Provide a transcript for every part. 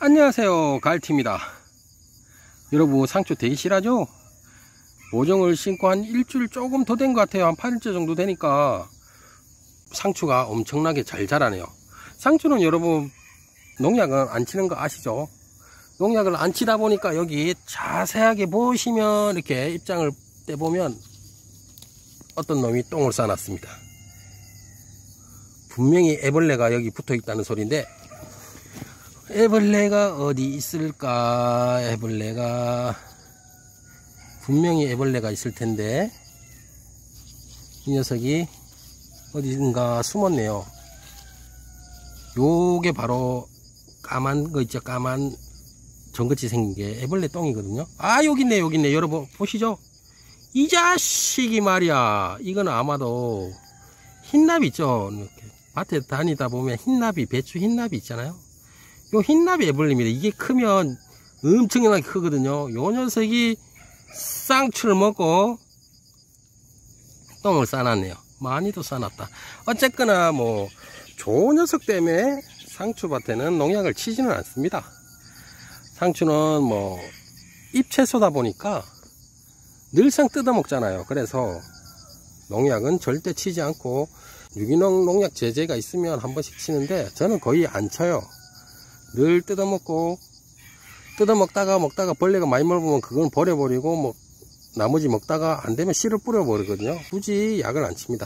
안녕하세요, 가을티입니다. 여러분, 상추 되게 실하죠? 모종을 심고 한 일주일 조금 더 된 것 같아요. 한 8일째 정도 되니까 상추가 엄청나게 잘 자라네요. 상추는 여러분 농약은 안 치는 거 아시죠? 농약을 안 치다 보니까 여기 자세하게 보시면 이렇게 입장을 떼보면 어떤 놈이 똥을 싸놨습니다. 분명히 애벌레가 여기 붙어 있다는 소리인데, 애벌레가 어디 있을까? 애벌레가 분명히 애벌레가 있을 텐데 이 녀석이 어디든가 숨었네요. 요게 바로 까만 거 있죠? 까만 정같이 생긴 게 애벌레 똥이거든요. 아, 여기 있네, 여기 있네. 여러분 보시죠? 이 자식이 말이야. 이건 아마도 흰나비 있죠? 이렇게 밭에 다니다 보면 흰나비, 배추 흰나비 있잖아요. 요 흰나비 애벌레입니다. 이게 크면 엄청나게 크거든요. 요 녀석이 쌍추를 먹고 똥을 싸놨네요. 많이도 싸놨다. 어쨌거나 뭐 저 녀석 때문에 상추밭에는 농약을 치지는 않습니다. 상추는 뭐 잎채소다 보니까 늘상 뜯어먹잖아요. 그래서 농약은 절대 치지 않고 유기농 농약 제재가 있으면 한 번씩 치는데 저는 거의 안 쳐요. 늘 뜯어먹다가 벌레가 많이 먹으면 그건 버려버리고 뭐 나머지 먹다가 안 되면 씨를 뿌려버리거든요. 굳이 약을 안 칩니다.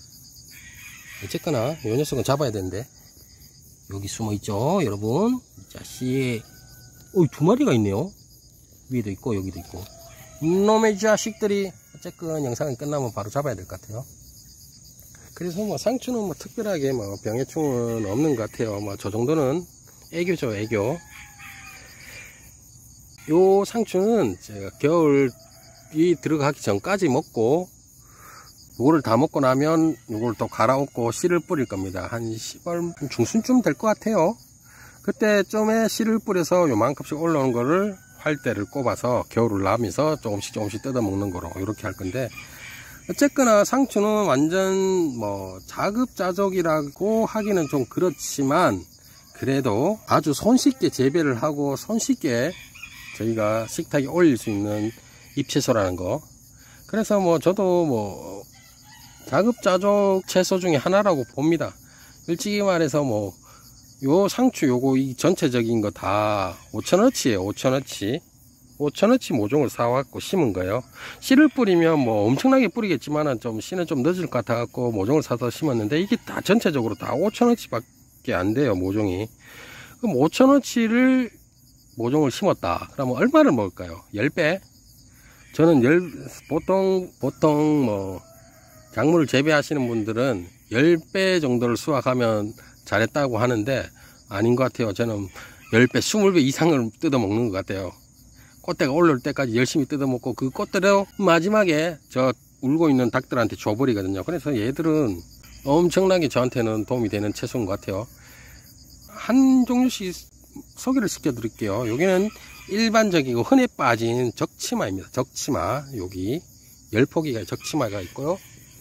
어쨌거나 이 녀석은 잡아야 되는데 여기 숨어 있죠, 여러분. 이 자식. 두 마리가 있네요. 위에도 있고 여기도 있고. 이놈의 자식들이. 어쨌건 영상이 끝나면 바로 잡아야 될 것 같아요. 그래서 뭐 상추는 뭐 특별하게 뭐 병해충은 없는 것 같아요. 뭐 저 정도는 애교죠, 애교. 요 상추는 제가 겨울이 들어가기 전까지 먹고, 요거를 다 먹고 나면 요걸 또 갈아엎고 씨를 뿌릴 겁니다. 한 10월 중순쯤 될 것 같아요. 그때쯤에 씨를 뿌려서 요만큼씩 올라오는 거를 활대를 꼽아서 겨울을 나면서 조금씩 뜯어 먹는 거로 이렇게 할 건데, 어쨌거나 상추는 완전 뭐 자급자족이라고 하기는 좀 그렇지만 그래도 아주 손쉽게 재배를 하고 손쉽게 저희가 식탁에 올릴 수 있는 잎채소라는 거. 그래서 뭐 저도 뭐 자급자족 채소 중에 하나라고 봅니다. 솔직히 말해서 뭐 요 상추 요거 이 전체적인 거 다 5,000원치예요. 5,000원치 모종을 사와갖고 심은 거예요. 씨를 뿌리면 뭐 엄청나게 뿌리겠지만은 좀 씨는 좀 늦을 것 같아 갖고 모종을 사서 심었는데, 이게 다 전체적으로 다 5,000원치 밖에 안 돼요, 모종이. 그럼 5,000원치를 모종을 심었다. 그러면 얼마를 먹을까요? 10배? 저는 보통 뭐 작물을 재배하시는 분들은 10배 정도를 수확하면 잘했다고 하는데 아닌 것 같아요. 저는 10배, 20배 이상을 뜯어 먹는 것 같아요. 꽃대가 올라올 때까지 열심히 뜯어 먹고 그 꽃대로 마지막에 저 울고 있는 닭들한테 줘버리거든요. 그래서 얘들은 엄청나게 저한테는 도움이 되는 채소인 것 같아요. 한 종류씩 소개를 시켜 드릴게요. 여기는 일반적이고 흔해 빠진 적치마입니다. 적치마. 여기 10포기가 적치마가 있고요.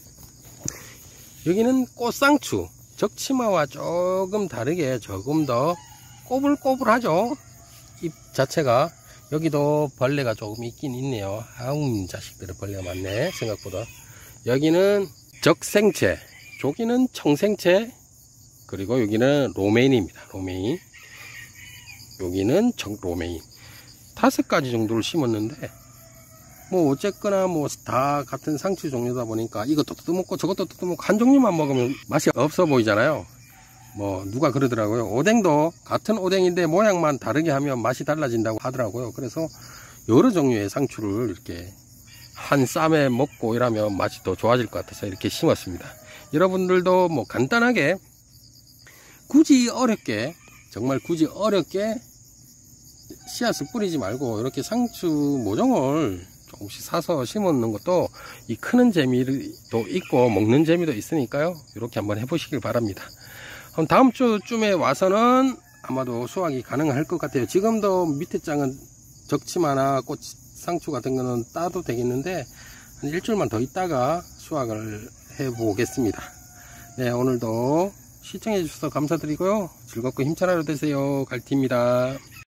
여기는 꽃상추. 적치마와 조금 다르게 조금 더 꼬불꼬불하죠, 잎 자체가. 여기도 벌레가 조금 있긴 있네요. 아웅 자식들은 벌레가 많네, 생각보다. 여기는 적생채, 저기는 청생채, 그리고 여기는 로메인입니다. 로메인. 여기는 적로메인. 5가지 정도를 심었는데 뭐 어쨌거나 뭐 다 같은 상추 종류다 보니까 이것도 뜯어먹고 저것도 뜯어먹고 한 종류만 먹으면 맛이 없어 보이잖아요. 뭐 누가 그러더라고요. 오뎅도 같은 오뎅인데 모양만 다르게 하면 맛이 달라진다고 하더라고요. 그래서 여러 종류의 상추를 이렇게 한 쌈에 먹고 이러면 맛이 더 좋아질 것 같아서 이렇게 심었습니다. 여러분들도 뭐 간단하게 굳이 어렵게, 정말 굳이 어렵게 씨앗을 뿌리지 말고 이렇게 상추 모종을 조금씩 사서 심는 것도 이 크는 재미도 있고 먹는 재미도 있으니까요. 이렇게 한번 해보시길 바랍니다. 다음 주쯤에 와서는 아마도 수확이 가능할 것 같아요. 지금도 밑에 장은 적치마나 꽃 상추 같은 거는 따도 되겠는데 한 일주일만 더 있다가 수확을 해 보겠습니다. 네, 오늘도 시청해 주셔서 감사드리고요. 즐겁고 힘찬 하루 되세요. 갈티입니다.